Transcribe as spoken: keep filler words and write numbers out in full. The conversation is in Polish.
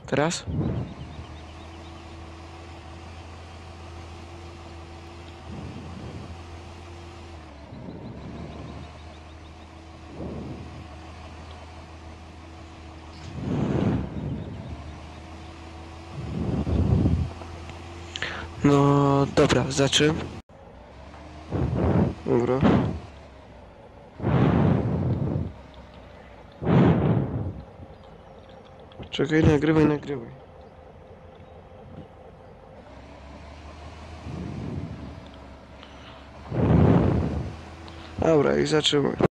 Teraz? No dobra, za czym? Dobra. Czekaj, nagrywaj, nagrywaj. Dobra, i zaczynamy.